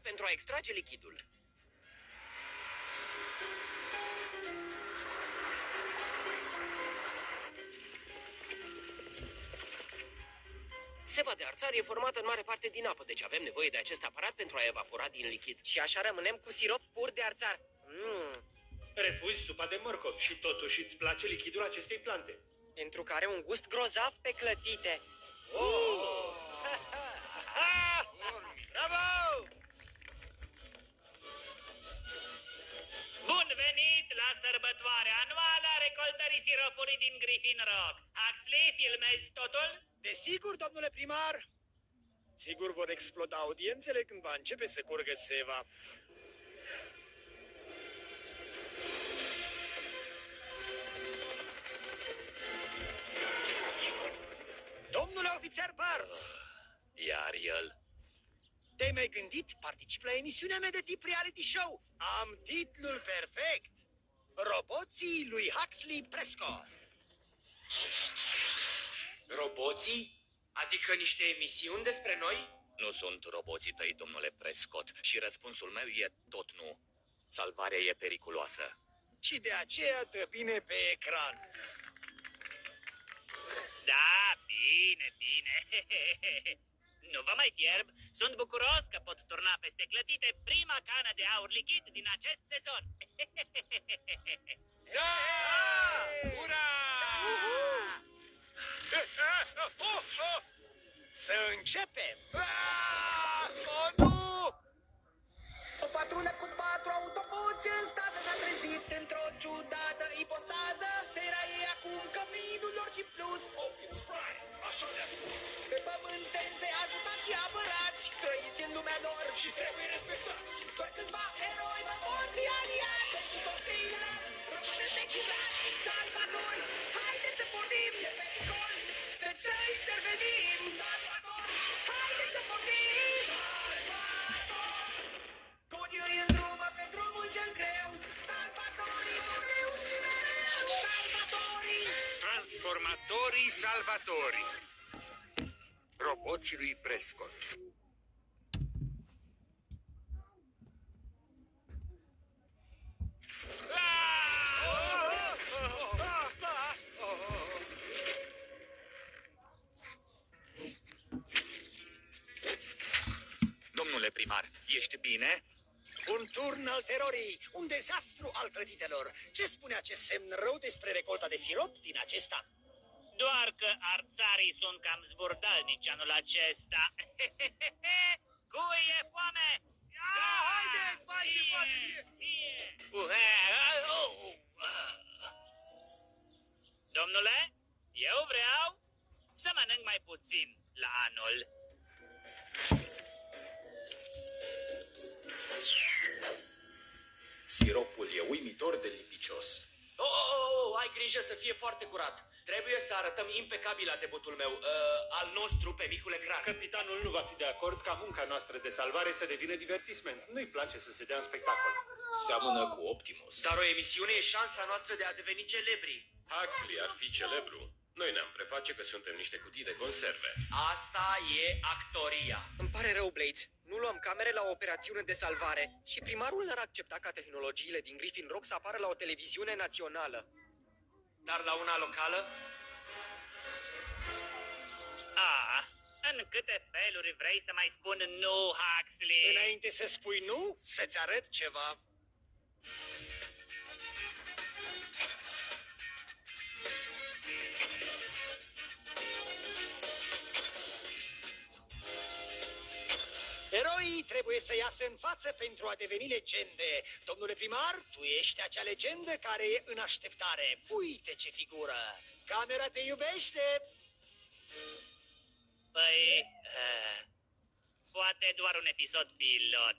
pentru a extrage lichidul. Seva de arțar e formată în mare parte din apă, deci avem nevoie de acest aparat pentru a evapora din lichid. Și așa rămânem cu sirop pur de arțar. Refuzi supa de morcov și totuși îți place lichidul acestei plante. Pentru că are un gust grozav pe clătite. Bravo! Bun venit la sărbătoarea anuală a recoltării siropului din Griffin Rock. Huxley, filmezi totul? Desigur, domnule primar. Sigur vor exploda audiențele când va începe să curgă seva. Domnule ofițer Burns! Iar el... Te-ai mai gândit? Particip la emisiunea mea de tip reality show. Am titlul perfect. Roboții lui Huxley Prescott. Roboții? Adică niște emisiuni despre noi? Nu sunt roboții tăi, domnule Prescott, și răspunsul meu e tot nu. Salvarea e periculoasă. Și de aceea dă bine pe ecran. Da, bine, bine. Nu vă mai fierb, sunt bucuros că pot turna peste clătite prima cană de aur lichid din acest sezon. Da! Ura! Să începem! Oh, nu! O patrulă cu 4 autobuze în stază s-a trezit într-o ciudată ipostază. Era ei acum căminul lor și plus. Optimus Prime, așa de-a spus. Pe pământeni se ajutați și apărați, trăiți în lumea lor și trebuie respectați. Doar câțiva eroi vă pot fi aliați. Și copiile rămâneți echipați. Salvatori, haideți să pornim de pericol. De ce intervenim? Salvatori, haideți să pornim. Salvatori, codii în drumă pe drumul cel greu. Salvatorii mereu și mereu. Salvatorii. Transformatorii salvatori. Roboții lui Prescott. Domnule primar, ești bine? Un turn al terorii, un dezastru al clăditelor. Ce spune acest semn rău despre recolta de sirop din acest an? Doar că arțarii sunt cam zburdalnici anul acesta. Cui e foame? haideți, vai, ce foame mie! Domnule, eu vreau să mănânc mai puțin la anul. Siropul e uimitor de lipicios. Ai grijă să fie foarte curat. Trebuie să arătăm impecabil la debutul meu, al nostru pe micul ecran. Capitanul nu va fi de acord ca munca noastră de salvare să devină divertisment. Nu-i place să se dea în spectacol. Seamănă cu Optimus. Dar o emisiune e șansa noastră de a deveni celebri. Huxley ar fi celebru. Noi ne-am preface că suntem niște cutii de conserve. Asta e actoria. Îmi pare rău, Blades. Nu luăm camere la o operațiune de salvare. Și primarul n-ar accepta ca tehnologiile din Griffin Rock să apară la o televiziune națională. Dar la una locală? În câte feluri vrei să mai spun nu, Huxley? Înainte să spui nu, să-ți arăt ceva. Eroii trebuie să iasă în față pentru a deveni legende. Domnule primar, tu ești acea legendă care e în așteptare. Uite ce figură! Camera te iubește! Păi, poate doar un episod pilot.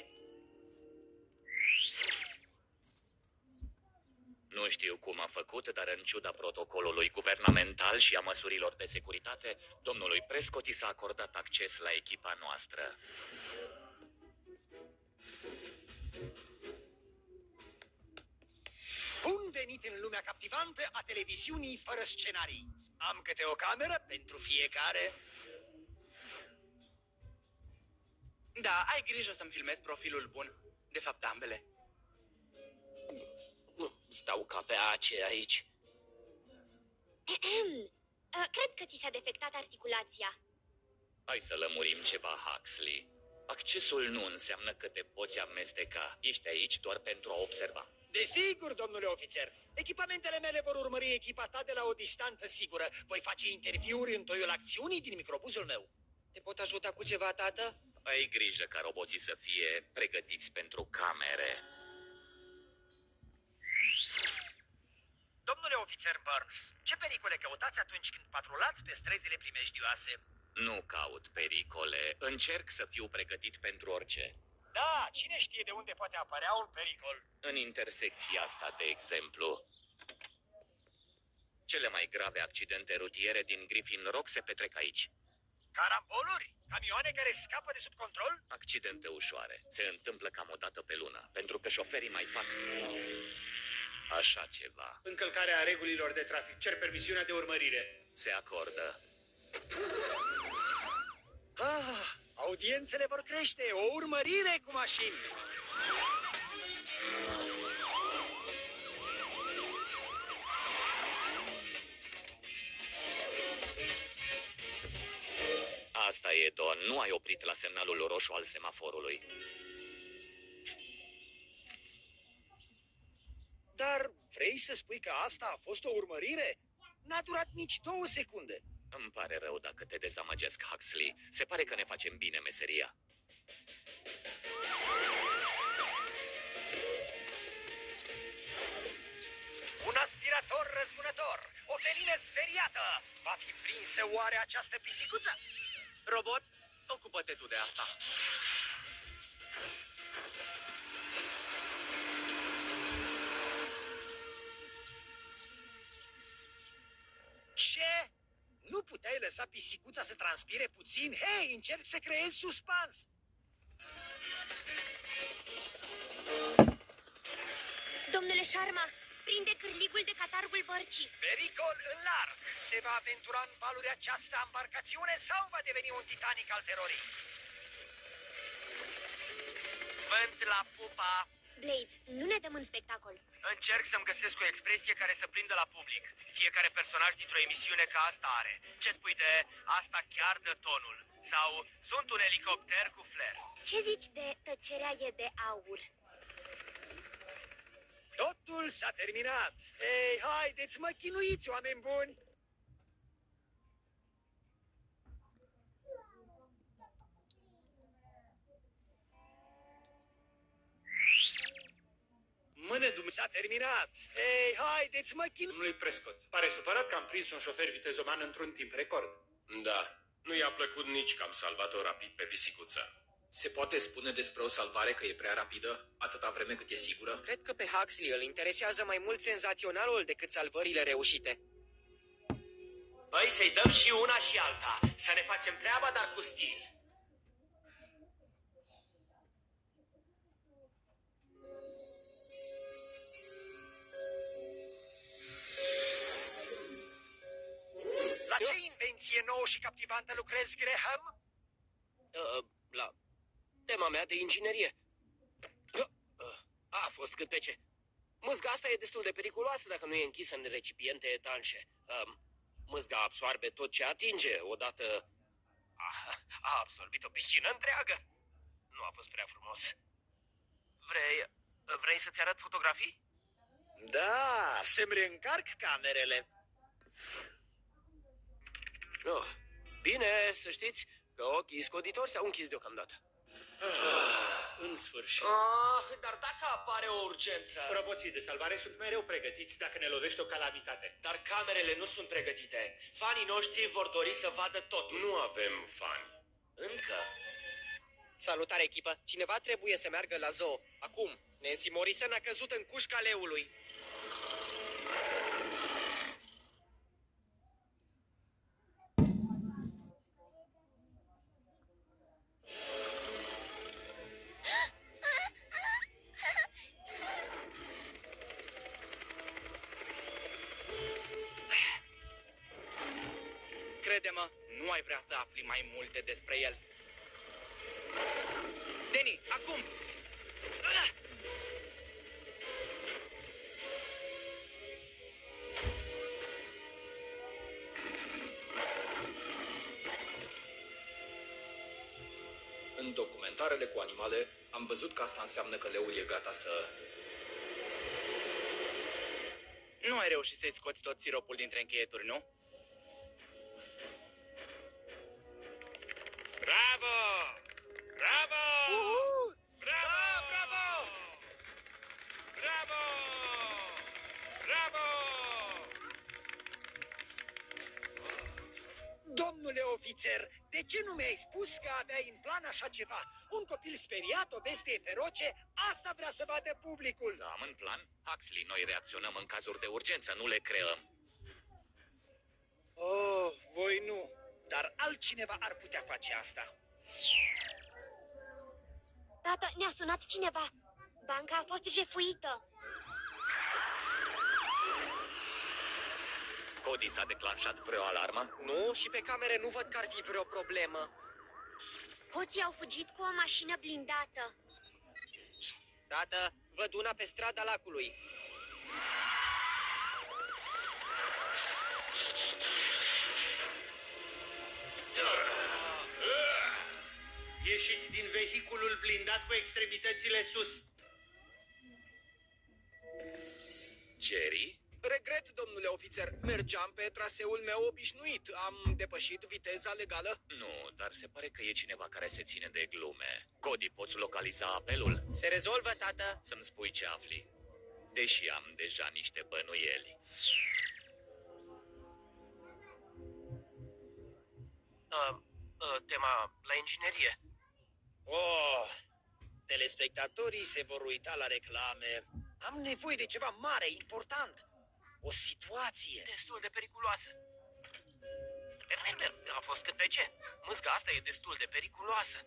Nu știu cum a făcut, dar în ciuda protocolului guvernamental și a măsurilor de securitate, domnului Prescott i s-a acordat acces la echipa noastră. Bun venit în lumea captivantă a televiziunii fără scenarii. Am câte o cameră pentru fiecare. Da, ai grijă să-mi filmezi profilul bun. De fapt, ambele. Stau ca pe ace aici. Cred că ți s-a defectat articulația. Hai să lămurim ceva, Huxley. Accesul nu înseamnă că te poți amesteca. Ești aici doar pentru a observa. Desigur, domnule ofițer. Echipamentele mele vor urmări echipa ta de la o distanță sigură. Voi face interviuri în toiul acțiunii din microbuzul meu. Te pot ajuta cu ceva, tată? Ai grijă ca roboții să fie pregătiți pentru camere. Domnule ofițer Burns, ce pericole căutați atunci când patrulați pe străzile primejdioase? Nu caut pericole. Încerc să fiu pregătit pentru orice. Da, cine știe de unde poate apărea un pericol? În intersecția asta, de exemplu. Cele mai grave accidente rutiere din Griffin Rock se petrec aici. Caramboluri? Camioane care scapă de sub control? Accidente ușoare. Se întâmplă cam o dată pe lună, pentru că șoferii mai fac așa ceva. Încălcarea regulilor de trafic. Cer permisiunea de urmărire. Se acordă. Audiențele vor crește, o urmărire cu mașini. Asta e, Don. Nu ai oprit la semnalul roșu al semaforului. Dar vrei să spui că asta a fost o urmărire? N-a durat nici 2 secunde. Îmi pare rău dacă te dezamăgesc, Huxley. Se pare că ne facem bine meseria. Un aspirator răzbunător, o felină speriată. Va fi prinsă oare această pisicuță? Robot, ocupă-te tu de asta. Ce? Nu puteai lăsa pisicuța să transpire puțin? Hei, încerc să creez suspans. Domnule Sharma, prinde cârligul de catargul bărcii. Pericol în larg. Se va aventura în valuri această embarcațiune sau va deveni un Titanic al terorii? Vânt la pupa. Blades, nu ne dăm în spectacol. Încerc să-mi găsesc o expresie care să prindă la public. Fiecare personaj dintr-o emisiune ca asta are. Ce spui de asta chiar dă tonul? Sau sunt un elicopter cu flair? Ce zici de tăcerea e de aur? Totul s-a terminat. Ei, haideți, mă chinuiți, oameni buni. S-a terminat. Ei, haideți, mă chinuiți. Domnului Prescott, pare supărat că am prins un șofer vitezoman într-un timp record. Da, nu i-a plăcut nici că am salvat-o rapid pe pisicuță. Se poate spune despre o salvare că e prea rapidă, atâta vreme cât e sigură? Cred că pe Huxley îl interesează mai mult senzaționalul decât salvările reușite. Păi să-i dăm și una și alta. Să ne facem treaba, dar cu stil. La ce invenție nouă și captivantă lucrezi, Graham? La tema mea de inginerie. A fost cât pe ce. Mâzga asta e destul de periculoasă dacă nu e închisă în recipiente etanșe. Mâzga absorbe tot ce atinge. Odată a absorbit o piscină întreagă. Nu a fost prea frumos. Vrei să-ți arăt fotografii? Da, să-mi reîncarc camerele. Oh, bine, să știți că ochii scoditori s-au închis deocamdată. În sfârșit. Dar dacă apare o urgență... Roboții de salvare sunt mereu pregătiți dacă ne lovește o calamitate. Dar camerele nu sunt pregătite. Fanii noștri vor dori să vadă totul. Nu avem fani. Încă. Salutare, echipă. Cineva trebuie să meargă la zoo. Acum, Nancy Morrison a căzut în cușca leului. Crede-mă, nu ai vrea să afli mai multe despre el. Danny, acum! În documentarele cu animale, am văzut că asta înseamnă că leul e gata să... Nu ai reușit să-i scoți tot siropul dintre încheieturi, nu? Bravo! Bravo! Bravo! Bravo! Bravo! Bravo! Domnule ofițer, de ce nu mi-ai spus că aveai în plan așa ceva? Un copil speriat, o bestie feroce, asta vrea să vadă publicul. Să am în plan? Huxley, noi reacționăm în cazuri de urgență, nu le creăm. Oh, voi nu, dar altcineva ar putea face asta. Tată, ne-a sunat cineva. Banca a fost jefuită. Cody s-a declanșat vreo alarmă? Nu, și pe camere nu văd că ar fi vreo problemă. Hoții au fugit cu o mașină blindată. Tată, văd una pe strada lacului. Ieșiți din vehiculul blindat cu extremitățile sus. Jerry? Regret, domnule ofițer, mergeam pe traseul meu obișnuit. Am depășit viteza legală. Nu, dar se pare că e cineva care se ține de glume. Cody, poți localiza apelul? Se rezolvă, tată. Să-mi spui ce afli. Deși am deja niște bănuieli. Tema la inginerie. Oh, telespectatorii se vor uita la reclame. Am nevoie de ceva mare, important. O situație. Destul de periculoasă. A fost cât pe ce? Mâsca asta e destul de periculoasă.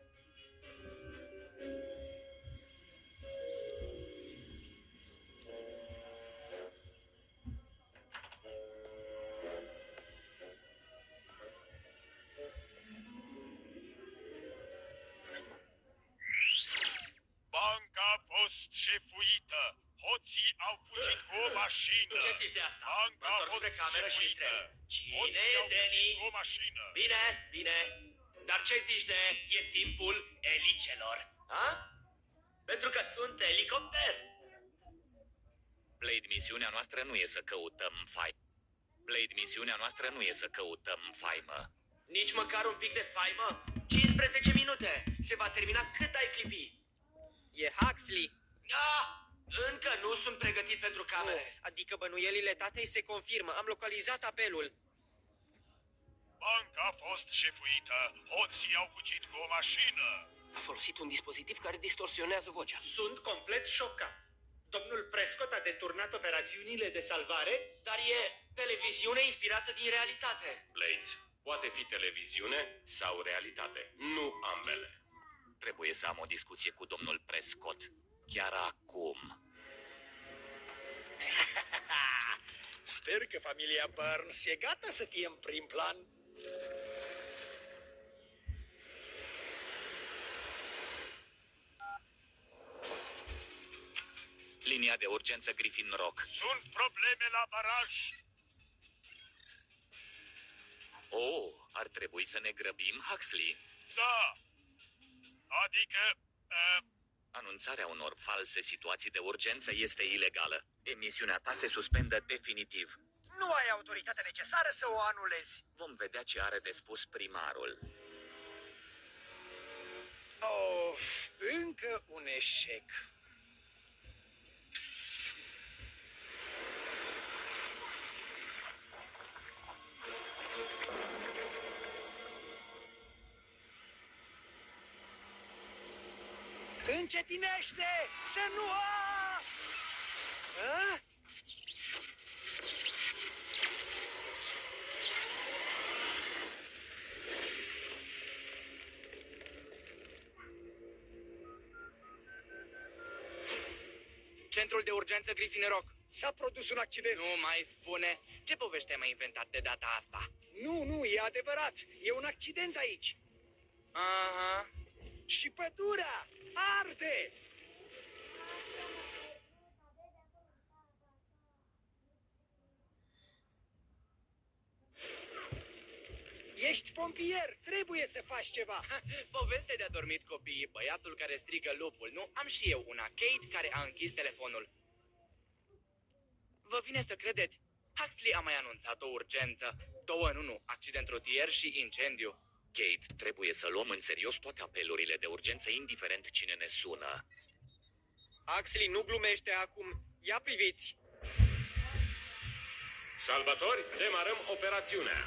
Banca a fost șefuită. Hoții au fugit cu o mașină. Ce zici de asta? Banca Mă a întorc fost spre cameră și șefuită. întreb. Cine Hoții e au fugit Danny? cu o mașină. Bine, bine. Dar ce zici de e timpul elicelor? A? Pentru că sunt elicopter. Blade, misiunea noastră nu e să căutăm faimă. Blade, misiunea noastră nu e să căutăm faimă. Nici măcar un pic de faimă? 15 minute. Se va termina cât ai clipi. E Huxley. Încă nu sunt pregătit pentru camere. Adică bănuielile tatei se confirmă. Am localizat apelul. Banca a fost șefuită. Hoții au fugit cu o mașină. A folosit un dispozitiv care distorsionează vocea. Sunt complet șocat. Domnul Prescott a deturnat operațiunile de salvare? Dar e televiziune inspirată din realitate. Blades, poate fi televiziune sau realitate. Nu ambele. Trebuie să am o discuție cu domnul Prescott. Chiar acum. Sper că familia Burns e gata să fie în prim plan. Linia de urgență Griffin Rock. Sunt probleme la baraj. Oh, ar trebui să ne grăbim, Huxley. Da. Adică... Anunțarea unor false situații de urgență este ilegală. Emisiunea ta se suspendă definitiv. Nu ai autoritatea necesară să o anulezi. Vom vedea ce are de spus primarul. Of, încă un eșec. Încetinește! Să nu... Centrul de urgență Griffin Rock. S-a produs un accident. Nu mai spune. Ce poveste ai mai inventat de data asta? Nu, e adevărat. E un accident aici. Aha. Și pădurea! arde! Ești pompier, trebuie să faci ceva. Poveste de adormit copiii, băiatul care strigă lupul. Nu, am și eu una, Kate care a închis telefonul. Vă vine să credeți? Huxley a mai anunțat o urgență. 2 în 1, accident rutier și incendiu. Kate, trebuie să luăm în serios toate apelurile de urgență, indiferent cine ne sună. Huxley nu glumește acum. Ia priviți! Salvatori, demarăm operațiunea.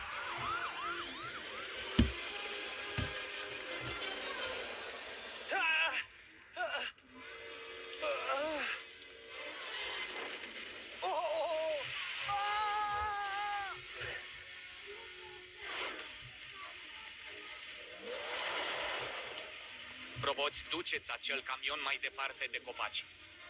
Roboți, duceți acel camion mai departe de copaci.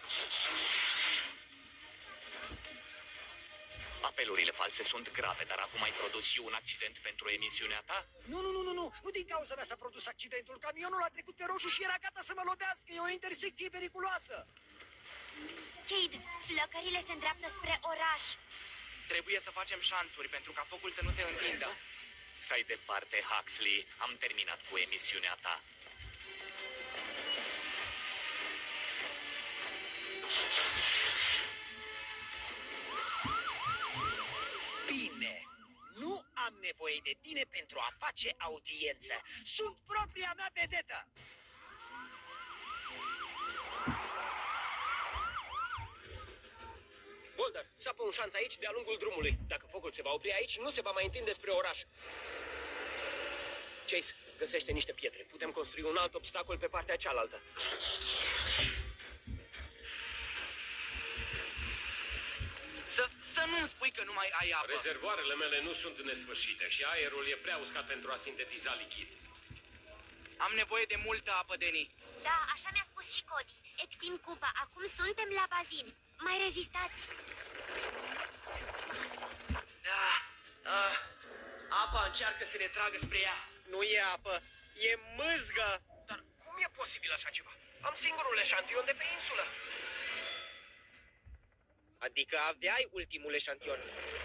Apelurile false sunt grave, dar acum ai produs și un accident pentru emisiunea ta? Nu din cauza mea s-a produs accidentul. Camionul a trecut pe roșu și era gata să mă lovească. E o intersecție periculoasă. Cade, flăcările se îndreaptă spre oraș. Trebuie să facem șanțuri pentru ca focul să nu se întindă. Stai departe, Huxley. Am terminat cu emisiunea ta. Bine, nu am nevoie de tine pentru a face audiență. Sunt propria mea vedetă. Boulder, sapă un șanț aici de-a lungul drumului. Dacă focul se va opri aici, nu se va mai întinde spre oraș. Chase, găsește niște pietre. Putem construi un alt obstacol pe partea cealaltă. Să nu-mi spui că nu mai ai apă. Rezervoarele mele nu sunt nesfârșite și aerul e prea uscat pentru a sintetiza lichid. Am nevoie de multă apă, Denny. Da, așa mi-a spus și Cody. Extind cupa, acum suntem la bazin. Mai rezistați. Apa încearcă să ne tragă spre ea. Nu e apă, e mâzgă. Dar cum e posibil așa ceva? Am singurul eșantion de pe insulă. Adică aveai ultimul eșantion.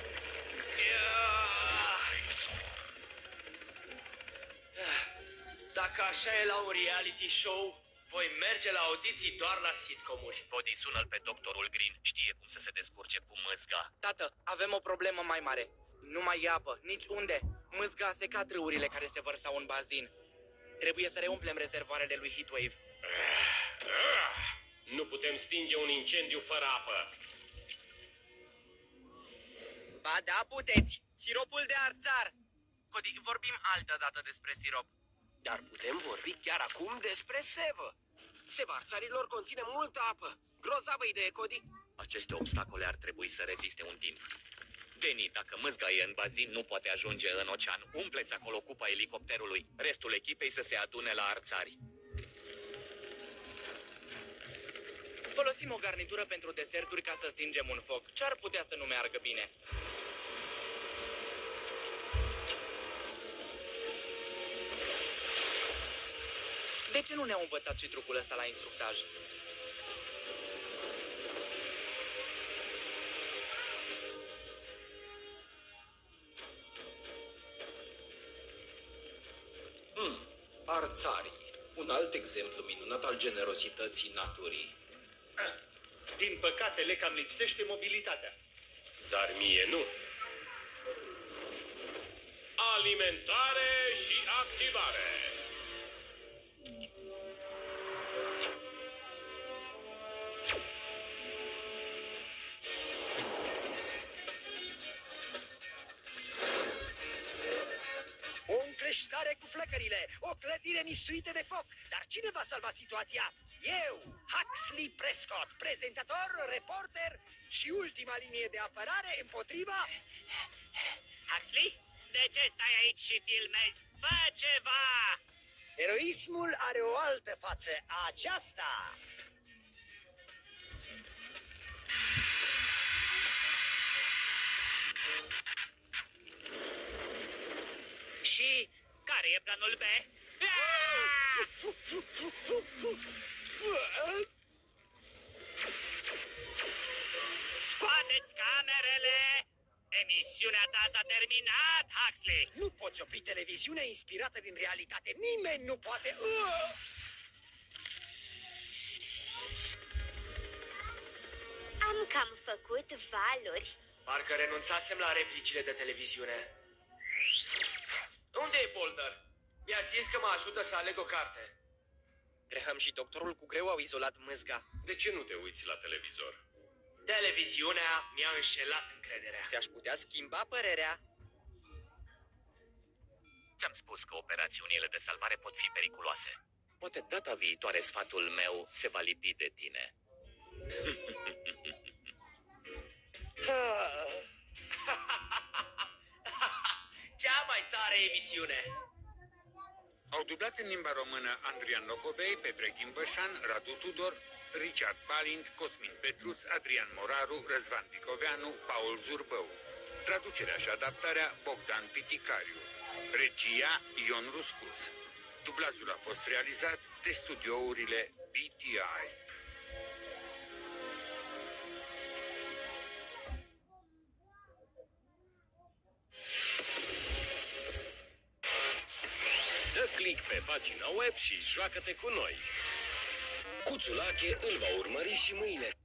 Dacă așa e la un reality show, voi merge la audiții doar la sitcomuri. Cody, sună-l pe doctorul Green. Știe cum să se descurce cu mâzga. Tată, avem o problemă mai mare. Nu mai e apă, nici unde. Mâzga a secat râurile care se vărsau în bazin. Trebuie să reumplem rezervoarele lui Heatwave. Nu putem stinge un incendiu fără apă. Ba da, puteți! Siropul de arțar! Cody, vorbim altă dată despre sirop. Dar putem vorbi chiar acum despre sevă. Seva arțarilor conține multă apă. Grozavă idee, Cody. Aceste obstacole ar trebui să reziste un timp. Denny, dacă mâzga e în bazin, nu poate ajunge în ocean. Umpleți acolo cupa elicopterului. Restul echipei să se adune la arțari. Folosim o garnitură pentru deserturi ca să stingem un foc. Ce ar putea să nu meargă bine? De ce nu ne-au învățat și trucul ăsta la instructaj? Arțarii. Un alt exemplu minunat al generosității naturii. Din păcate, le cam lipsește mobilitatea. Dar mie nu. Alimentare și activare. O încleștare cu flăcările, o clădire mistuită de foc. Dar cine va salva situația? Eu, Huxley Prescott, prezentator, reporter și ultima linie de apărare împotriva... Huxley? De ce stai aici și filmezi? Fă ceva! Eroismul are o altă față, aceasta. Și care e planul B? Scoateți camerele! Emisiunea ta s-a terminat, Huxley! Nu poți opri televiziunea inspirată din realitate. Nimeni nu poate... Am cam făcut valuri. Parcă renunțasem la replicile de televiziune. Unde e Boulder? Mi-a zis că mă ajută să aleg o carte. Graham și doctorul cu greu au izolat mâzga. De ce nu te uiți la televizor? Televiziunea mi-a înșelat încrederea. Ți-aș putea schimba părerea? Ți-am spus că operațiunile de salvare pot fi periculoase. Poate data viitoare sfatul meu se va lipi de tine. Cea mai tare emisiune! Au dublat în limba română Andrian Locovei, Petre Ghimbășan, Radu Tudor, Richard Palint, Cosmin Petruț, Adrian Moraru, Răzvan Bicoveanu, Paul Zurbău. Traducerea și adaptarea Bogdan Piticariu. Regia Ion Ruscuț. Dublajul a fost realizat de studiourile BTI. Dă click pe pagina web și joacă-te cu noi! Cuțulache îl va urmări și mâine.